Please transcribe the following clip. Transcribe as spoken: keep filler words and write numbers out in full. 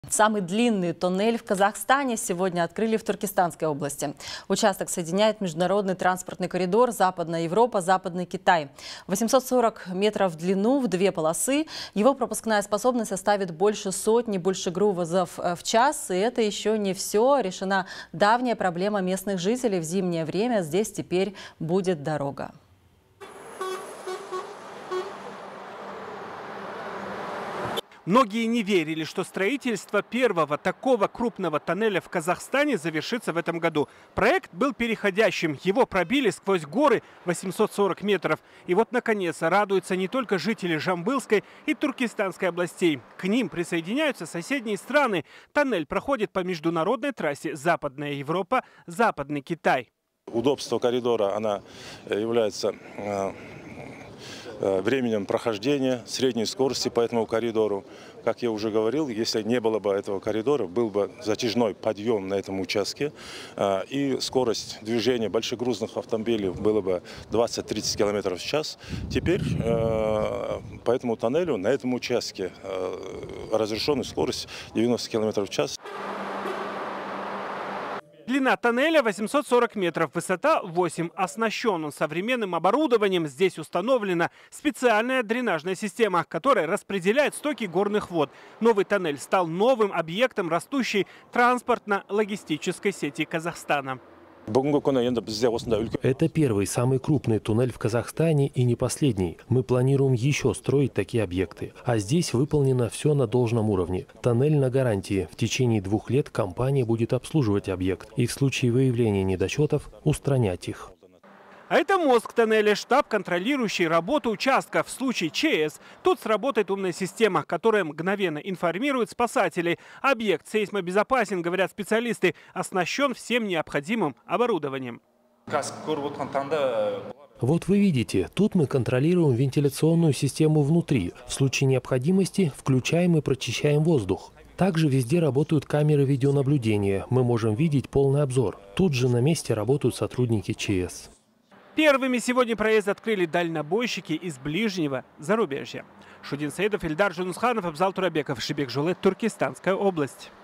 Самый длинный туннель в Казахстане сегодня открыли в Туркестанской области. Участок соединяет международный транспортный коридор Западная Европа, Западный Китай. восемьсот сорок метров в длину, в две полосы. Его пропускная способность составит больше сотни большегрузов в час. И это еще не все. Решена давняя проблема местных жителей. В зимнее время здесь теперь будет дорога. Многие не верили, что строительство первого такого крупного тоннеля в Казахстане завершится в этом году. Проект был переходящим. Его пробили сквозь горы восемьсот сорок метров. И вот, наконец, радуются не только жители Жамбылской и Туркестанской областей. К ним присоединяются соседние страны. Тоннель проходит по международной трассе Западная Европа, Западный Китай. Удобство коридора она является временем прохождения средней скорости по этому коридору. Как я уже говорил, если не было бы этого коридора, был бы затяжной подъем на этом участке, и скорость движения большегрузных автомобилей было бы двадцать-тридцать километров в час. Теперь по этому тоннелю на этом участке разрешенная скорость девяносто километров в час. Длина тоннеля восемьсот сорок метров, высота восемь. Оснащен он современным оборудованием. Здесь установлена специальная дренажная система, которая распределяет стоки горных вод. Новый тоннель стал новым объектом растущей транспортно-логистической сети Казахстана. Это первый, самый крупный туннель в Казахстане и не последний. Мы планируем еще строить такие объекты. А здесь выполнено все на должном уровне. Тоннель на гарантии. В течение двух лет компания будет обслуживать объект и в случае выявления недочетов устранять их. А это мозг тоннеля, штаб, контролирующий работу участка. В случае ЧС тут сработает умная система, которая мгновенно информирует спасателей. Объект сейсмобезопасен, говорят специалисты, оснащен всем необходимым оборудованием. Вот вы видите, тут мы контролируем вентиляционную систему внутри. В случае необходимости включаем и прочищаем воздух. Также везде работают камеры видеонаблюдения. Мы можем видеть полный обзор. Тут же на месте работают сотрудники ЧС. Первыми сегодня проезд открыли дальнобойщики из ближнего зарубежья. Шудин Саидов, Ильдар Жунусханов, Абзал Турабеков, Шибек Жулет, Туркестанская область.